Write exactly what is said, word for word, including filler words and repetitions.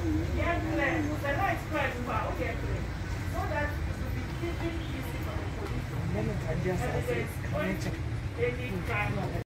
Get clear. The light clear, but get clear. So that it will be keeping easy for the police. And then it's evidence when any crime